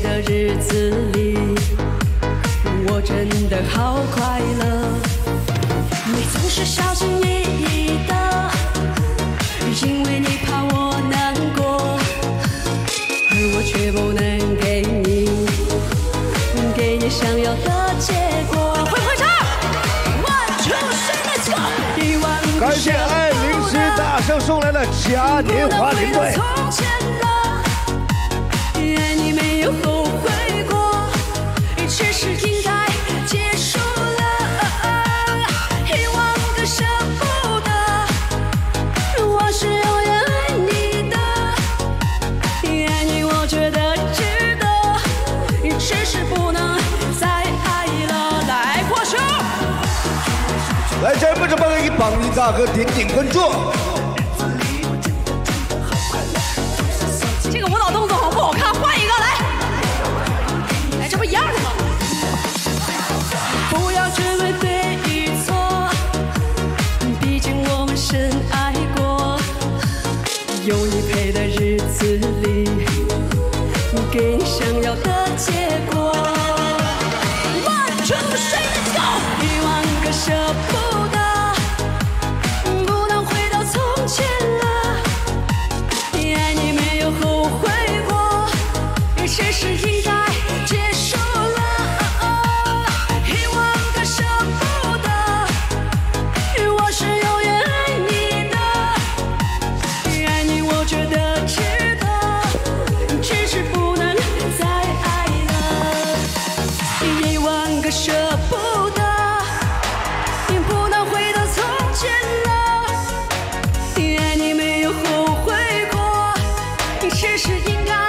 的日子里，我真的好快乐。你总是小心翼翼的，因为你怕我难过，而我却不能给你想要的结果。会不会唱？1、2、3 ，Let's go！ 感谢爱临时大圣送来的嘉年华领队。 爱你没有后悔过，只是应该结束了。一万个舍不得，我是永远爱你的。爱你我觉得值得，只是不能再爱了。来，握手。 来，这不是帮你大哥点点关注。 这个舞蹈动作好不好看？换一个来。哎，这不一样的吗？不要只问对与错，毕竟我们深爱过。有你陪的日子里，给你想要的结果。1、2、3 ，Let's go！ 1万个舍不得，不能回到从前了。爱你没有后悔过，只是应该结束了。1万个舍不得，我是永远爱你的。爱你我觉得值得，只是不能再爱了。1万个舍不得，不能回到从前了。爱你没有后悔过，只是应该。